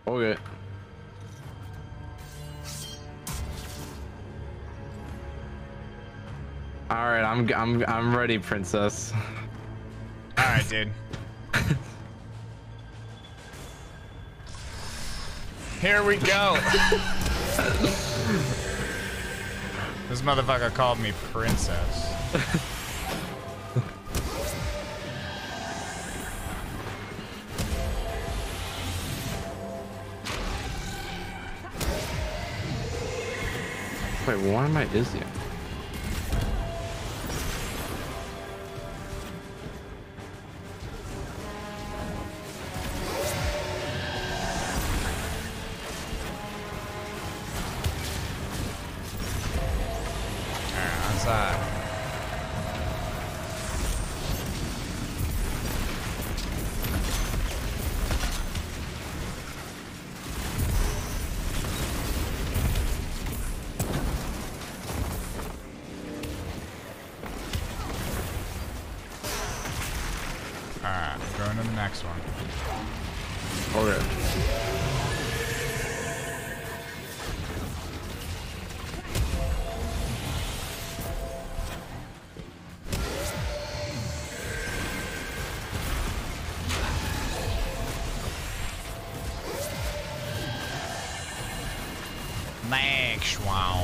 Okay. All right, I'm ready, princess. All right, dude. Here we go. This motherfucker called me princess. Wait, why am I dizzy? Thanks, wow.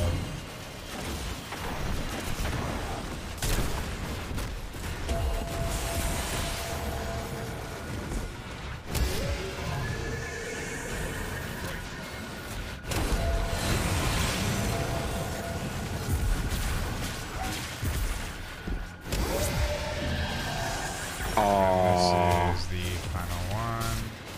Oh. This is the final one.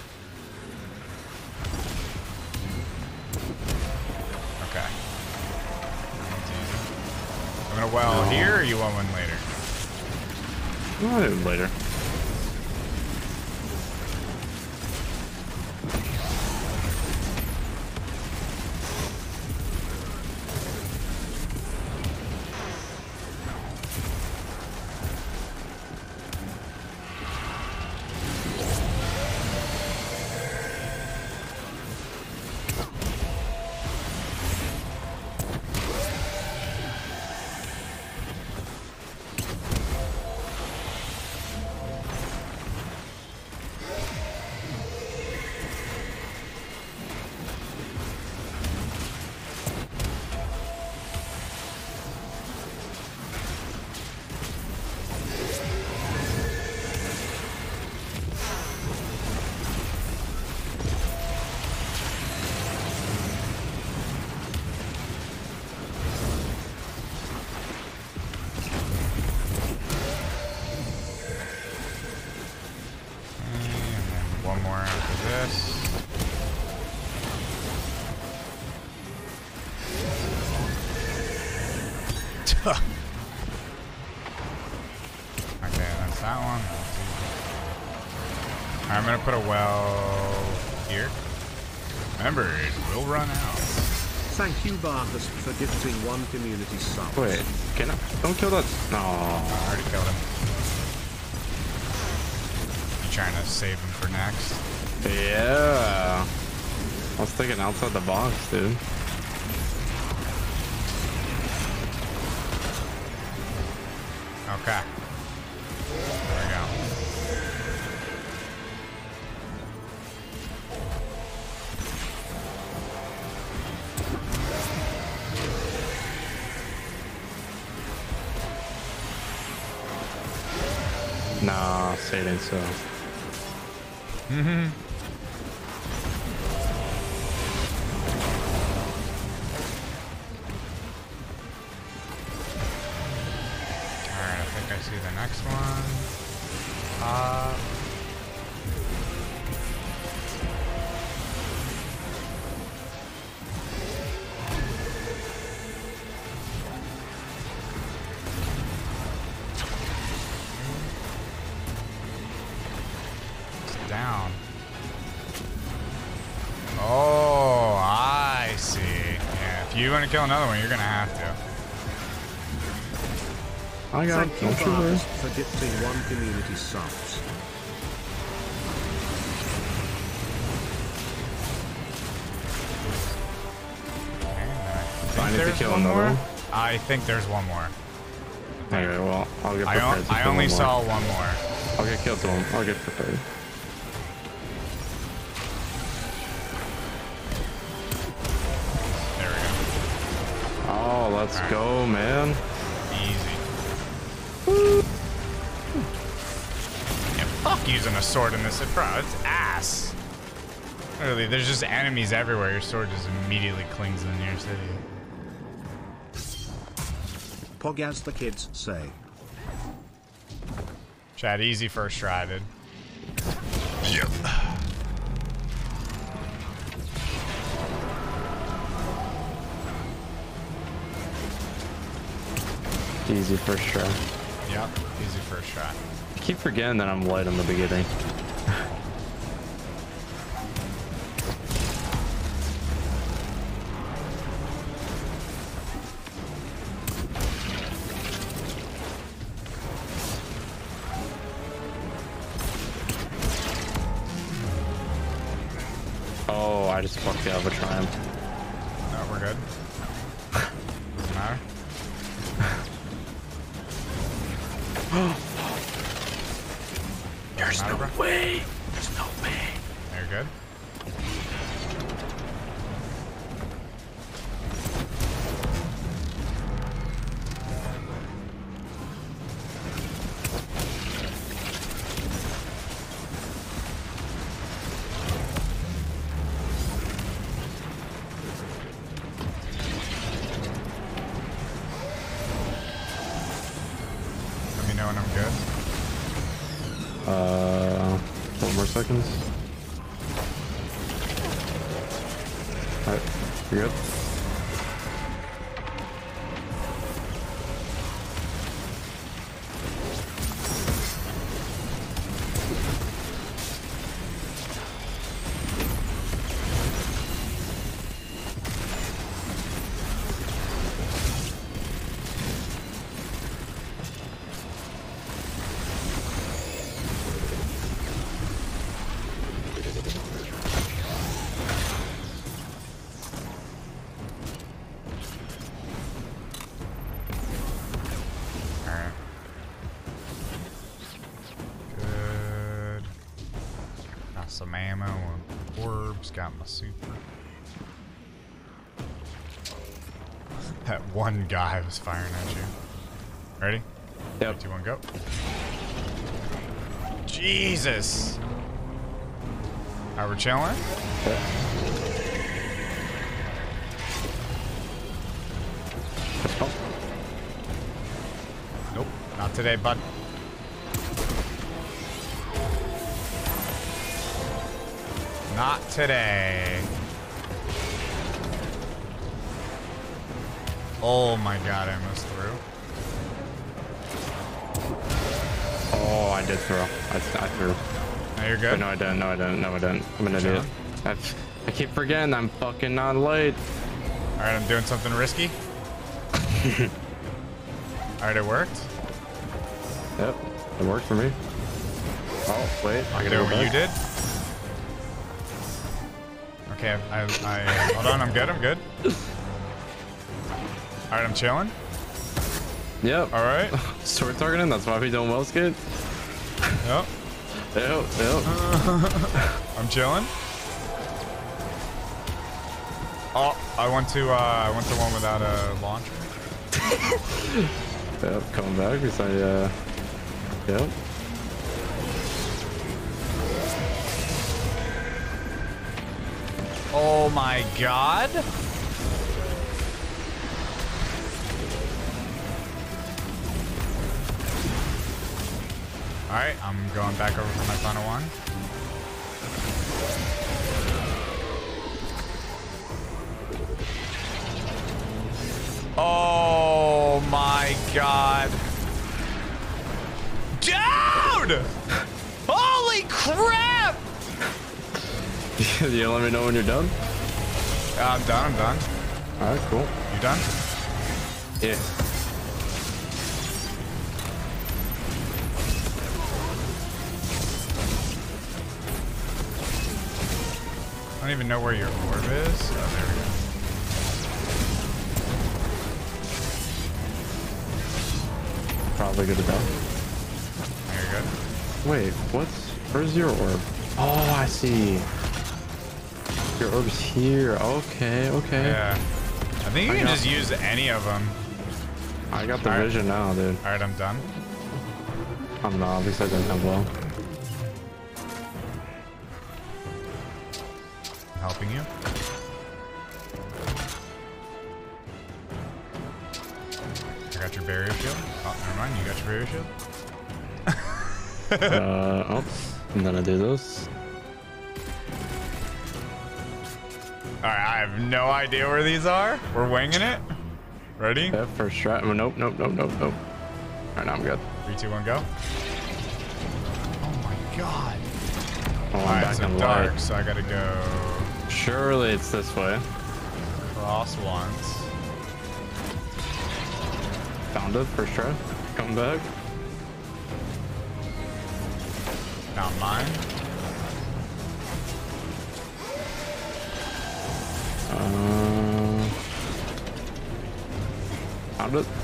Okay. That's easy. I'm gonna well here, or you want one later? I'll do it later. I'm gonna put a well here. Remember, it will run out. Thank you, Barthus, for gifting 1 community sub. Wait, can I? Don't kill that. No. I already killed him. You trying to save him for next? Yeah. I was thinking outside the box, dude. Okay. There we go. Nah, say it ain't so. Mm-hmm. Alright, I think I see the next one. Down. Oh, I see. Yeah, if you want to kill another one, you're gonna have to. I got Thank you, Barthus, for gifting 1 community subs. need to there's kill one another more. one? I think there's one more. Okay, well, I'll get prepared. I only saw one more. I'll get killed to him. I'll get prepared. There we go. Oh, let's All right. go, man. Easy. Yeah, fuck using a sword in this, bro. It's ass. Literally, there's just enemies everywhere. Your sword just immediately clings in your city. Pog as the kids say. Chad, easy first try, dude. Yep. Easy first try. Yep, easy first try. I keep forgetting that I'm light in the beginning. Oh, I just fucked the Albatron. No, we're good. Doesn't matter. There's Matter, no bro. way. There's no way. You're good. Let me know when I'm good. 4 more seconds. Alright, you good? Alright. Good. Got some ammo and orbs. Got my super. That one guy was firing at you. Ready? Yep. 2, 1, go. Jesus! Alright, we're chilling. Nope, not today, bud. Not today. Oh my god, I missed through. Oh, I did throw. I threw. Now you're good? But no, I didn't. No, I didn't. No, I didn't. I'm an idiot. I keep forgetting I'm fucking not late. Alright, I'm doing something risky. Alright, it worked. Yep, it worked for me. Oh, wait. I I'm gotta doing go what you back. did. Okay, hold on, I'm good, I'm good. Alright, I'm chilling. Yep. Alright. Sword targeting, that's why we don't well skate. Yep. Yep, yep. I'm chilling. Oh, I went to one without a launcher. Yep, coming back because yep. Oh my god. Alright, I'm going back over for my final one. Oh my god. Dude! Holy crap! You let me know when you're done? I'm done, I'm done. Alright, cool. You done? Yeah. I don't even know where your orb is. Oh, there we probably gonna die. You're good. Wait, where's your orb? Oh, I see. Your orb's here. Okay, okay. Yeah. I think you can just use any of them. I got the vision now, dude. Alright, I'm done. I'm not, at least I didn't have well. Helping you. I got your barrier shield. Oh, never mind. You got your barrier shield. Oh, and then I do this. Alright, I have no idea where these are. We're winging it. Ready? Yeah, first try. Nope. Alright, now I'm good. 3, 2, 1, go. Oh my god. Oh, I'm Alright, back so in dark, light. so I gotta go Surely it's this way. cross once. Found it, first try. Come back. Found mine. Found it.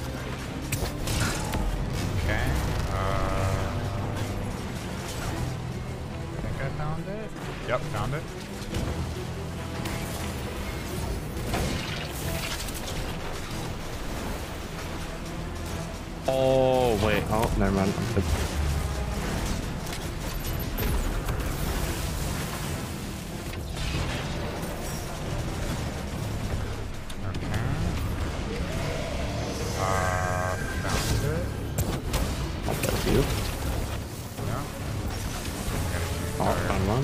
Okay. I think I found it. Yep, found it. Oh, wait. Oh, never mind. I'm good. Found it. Oh, that's you. No. Oh, found one.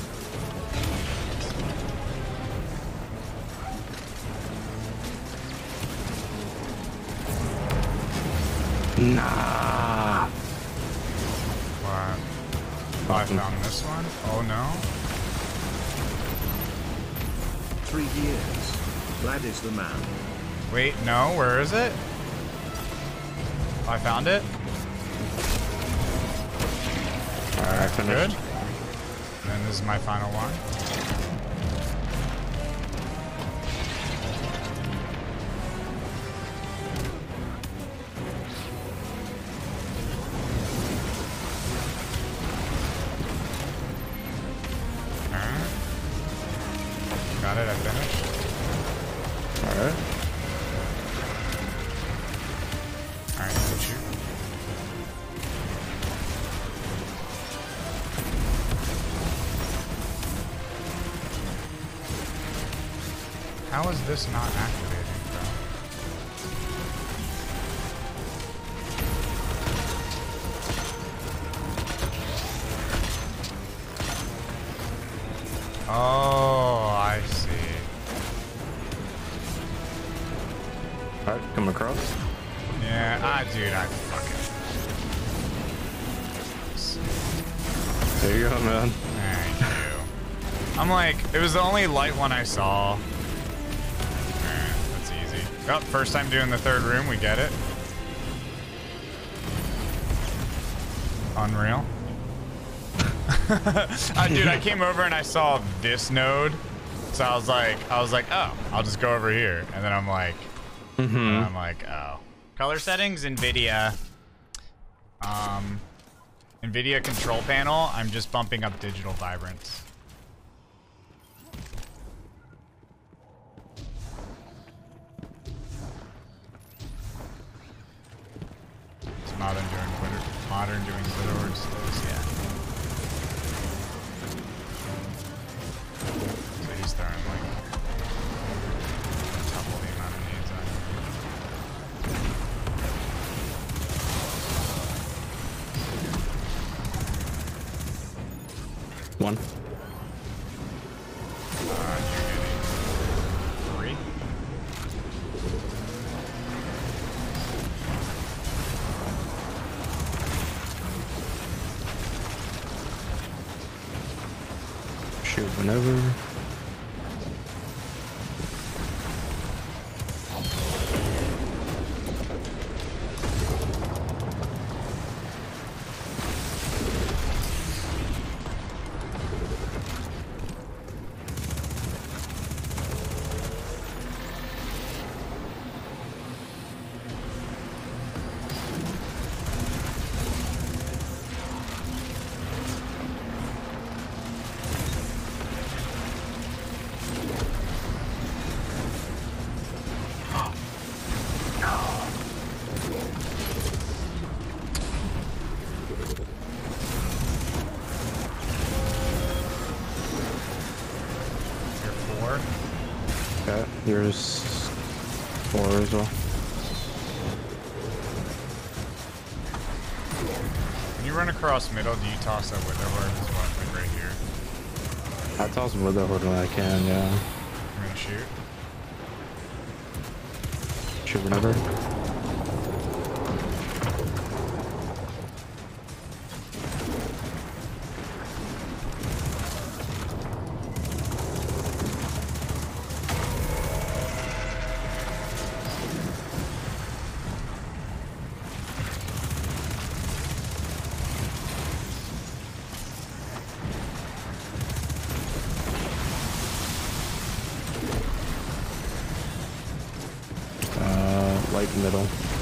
Nah. What? Oh, I found this one. Oh no. 3 years. Vlad is the man. Wait, no. Where is it? I found it. Alright, I Good. finished. And then this is my final one. Alright. Got it, I finished. Alright. Alright, so shoot. How is this not activating, bro? Oh, I see. Alright, come across. Yeah, dude, I fucking. There you go, man. Thank you. I'm like, it was the only light one I saw. Alright, that's easy. Oh, first time doing the third room, we get it. Unreal. Dude, I came over and I saw this node, so I was like, oh, I'll just go over here, and then I'm like, oh. Color settings, NVIDIA. NVIDIA control panel. I'm just bumping up digital vibrance. It's modern doing Twitter words. Yeah. So he's throwing like double the amount of nades on him. One. You're getting 3. Shoot whenever. 4. Okay, here's 4 as well. When you run across middle, do you toss that Witherhoard as well? Like right here. I toss Witherhoard when I can, yeah. I'm gonna shoot. Shoot whenever. Light middle.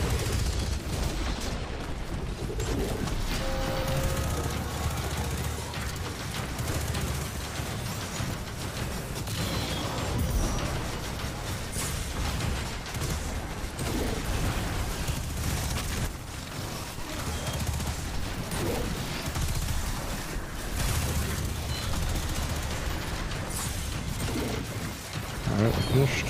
All right, finished.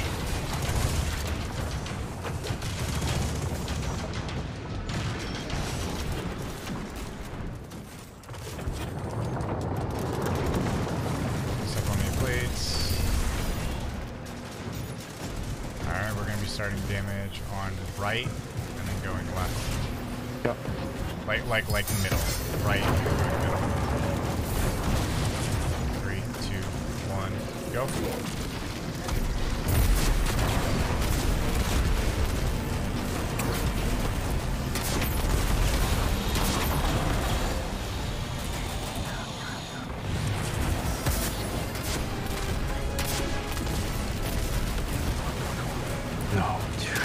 Starting damage on right and then going left. Yep. Like middle. Right and then going middle. 3, 2, 1, go. No, dude.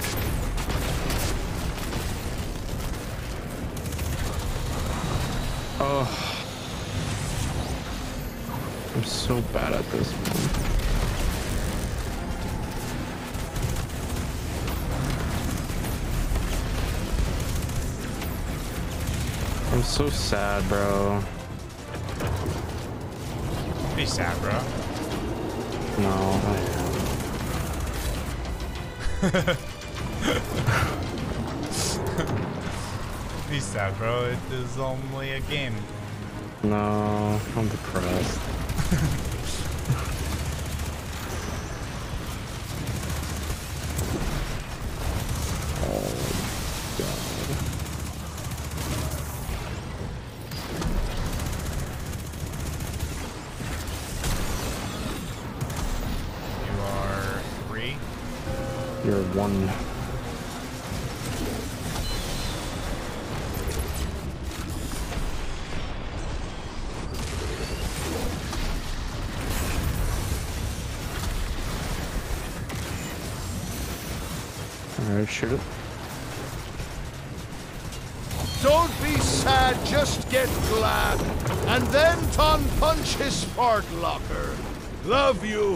Oh. I'm so bad at this, man. I'm so sad, bro. Be sad, bro. No, I am. Be sad, bro. It is only a game. No, I'm depressed. Oh, God. You are 3. You're 1. Alright, shoot it. Don't be sad, just get glad. And then Ton punch his spark locker. Love you.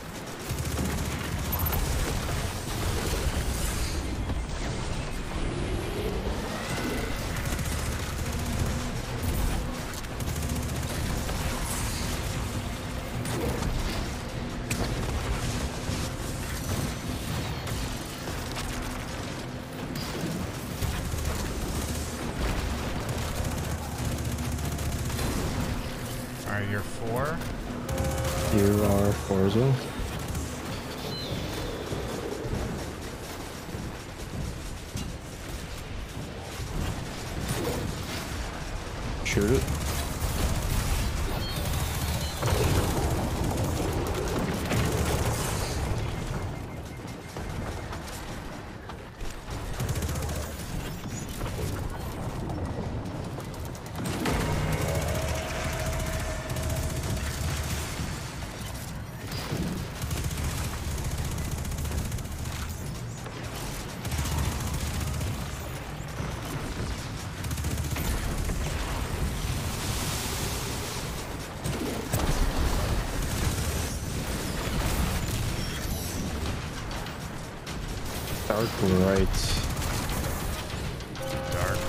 Alright, you're 4. You are 4 as well. Shoot it. Dark right. Dark.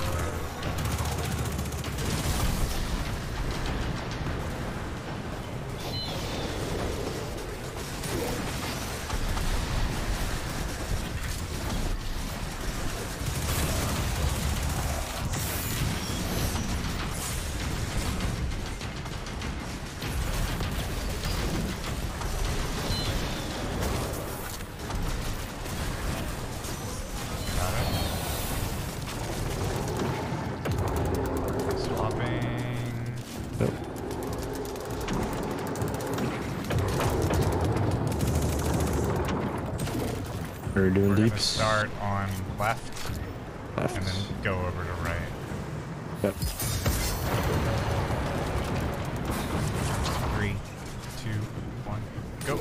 We're doing We're gonna deeps. start on left Left. and then go over to right. Yep. 3, 2, 1, go.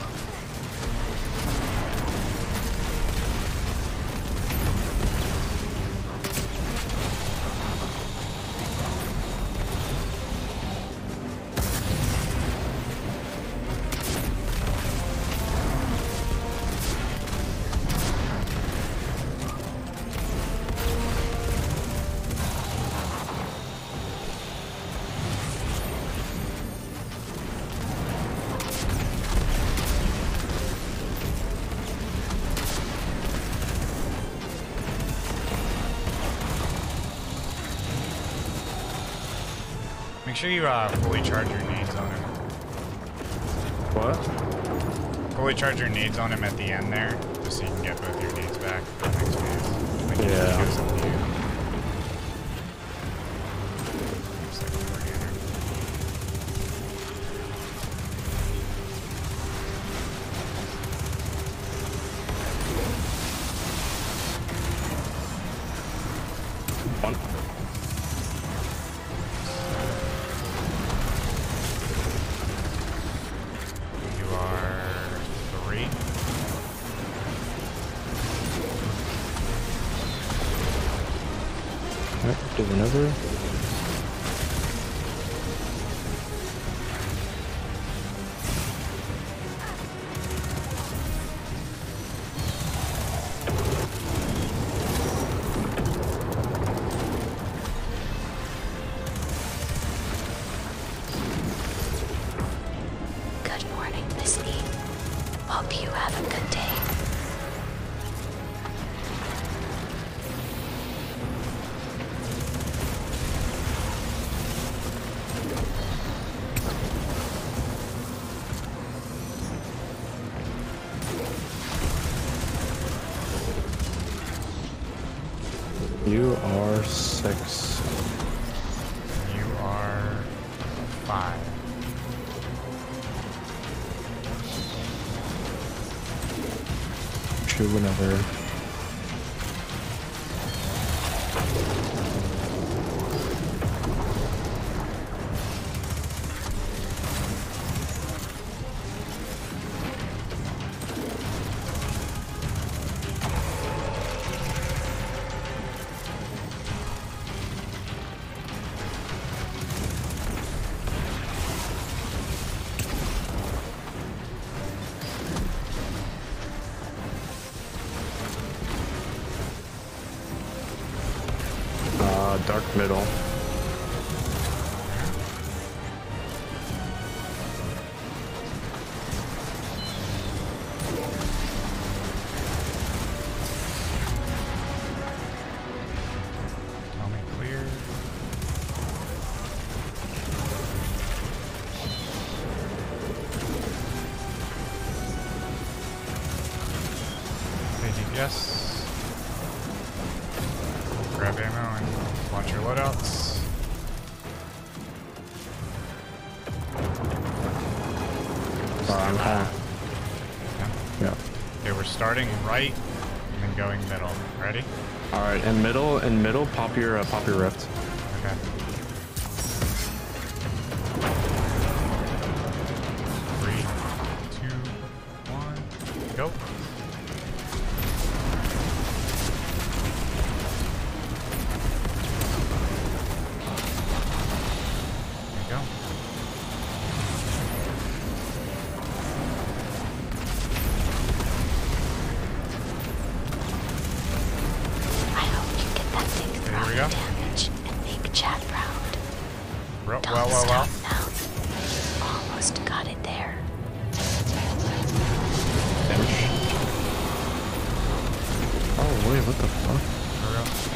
Make sure you fully charge your nades on him. What? Fully charge your nades on him at the end there, just so you can get both your nades back for the next phase. Like, Yeah. it goes up to you. It's like over here. One. You are 3. Yep, do whenever. Good morning, Misty. Hope you have a good day. You are 6. You are 5. Shoot whenever. Dark middle. Tell me clear. Say DPS. Grab ammo and watch your loadouts. I'm high. Yeah. Yeah. Okay, we're starting right and then going middle. Ready? All right, in middle, pop your rift. Okay. 3, 2, 1, go. There you go. I hope you get that thing Here we throwing go. damage and make Chad proud. Don't Well. stop now. Almost got it there. Damage. Oh wait, what the fuck? Here we go.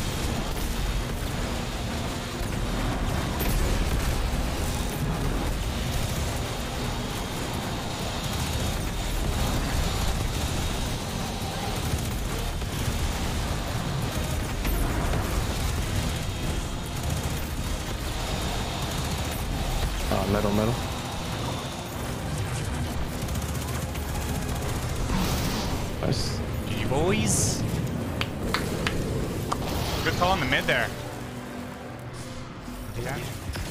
Middle. Nice. boys. Good call in the mid there. Okay.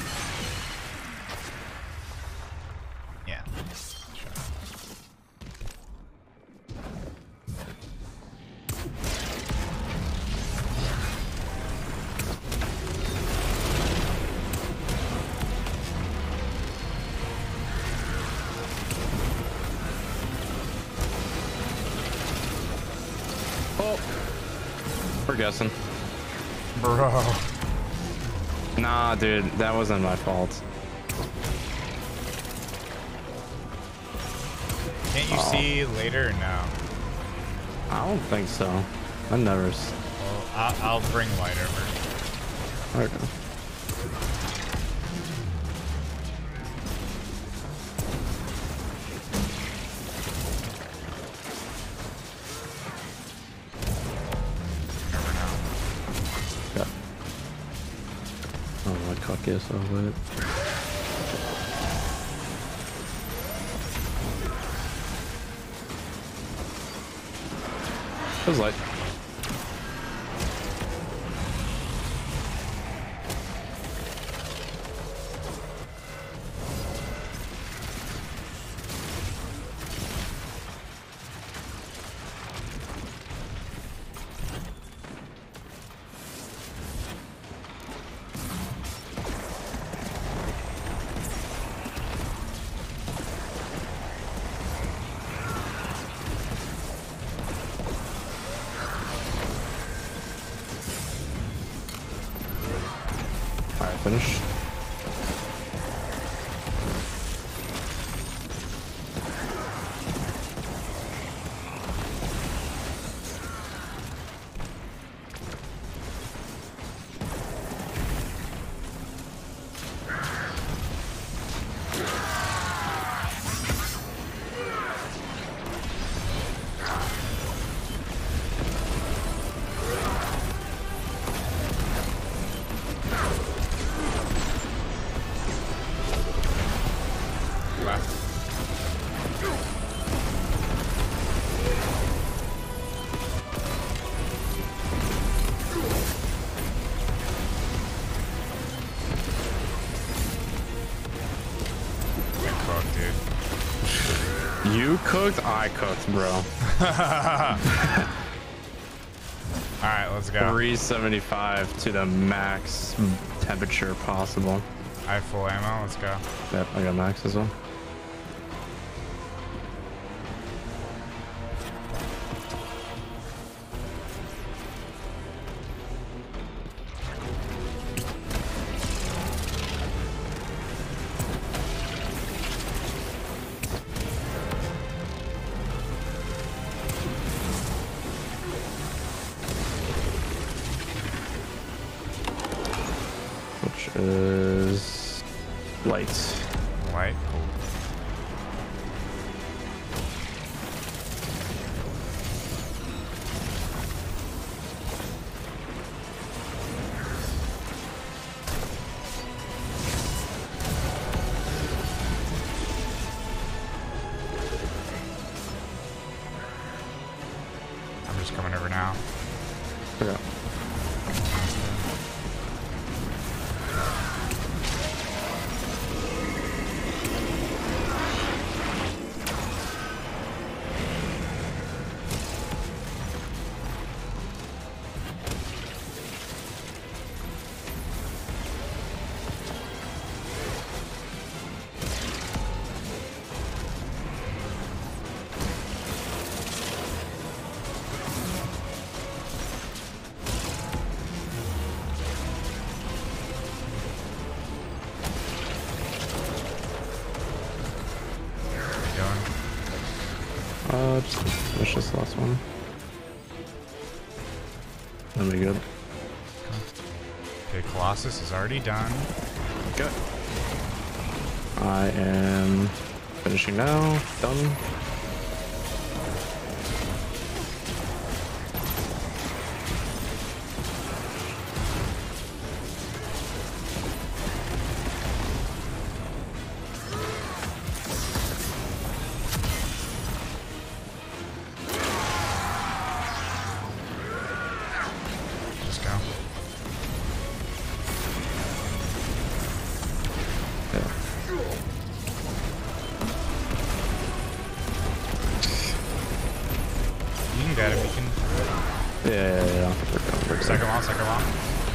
Yeah. Sure. Oh, we're guessing. Bro. Nah, dude, that wasn't my fault. Can't you see later or no? I don't think so. I never. Well, I'll bring light over. Okay. Never know. Yeah. Oh, my cock is so lit. Feels like. Alright, finished. You cooked, I cooked, bro. Alright, let's go. 375 to the max temperature possible. I have full ammo, let's go. Yep, I got max as well. Which is light. Light, cool. I'm just coming over now. Yeah. Just finish this last one. That'll be good. Okay, Colossus is already done. Okay. I am finishing now. Done. at him. You can. Yeah. We're going. Second wall, second wall.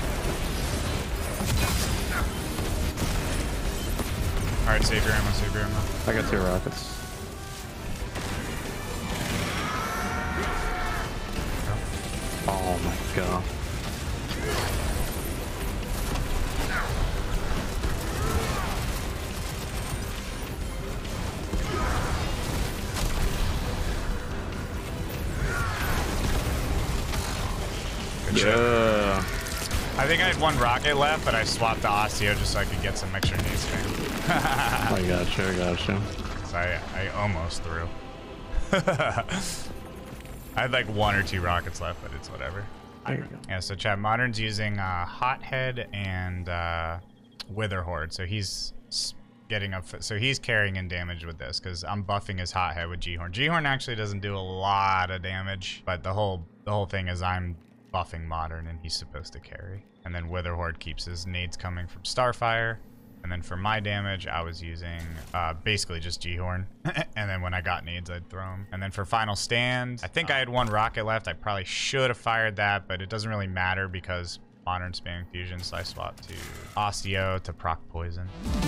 Alright, save your ammo, save your ammo. I got 2 rockets. Oh my god. Good shit. Yeah. I think I had 1 rocket left, but I swapped the Osteo just so I could get some extra nade spam. I got you. So I almost threw. I had like 1 or 2 rockets left, but it's whatever. There you go. Yeah, so chat, Modern's using Hothead and Wither Horde, so he's getting up. So he's carrying in damage with this because I'm buffing his Hothead with G-Horn. G-Horn actually doesn't do a lot of damage, but the whole thing is I'm buffing Modern and he's supposed to carry. And then Wither Horde keeps his nades coming from Starfire. And then for my damage, I was using basically just G-Horn. And then when I got nades, I'd throw them. And then for Final Stand, I think I had 1 rocket left. I probably should have fired that, but it doesn't really matter because Modern spamming fusion, so I swapped to Osteo to proc poison.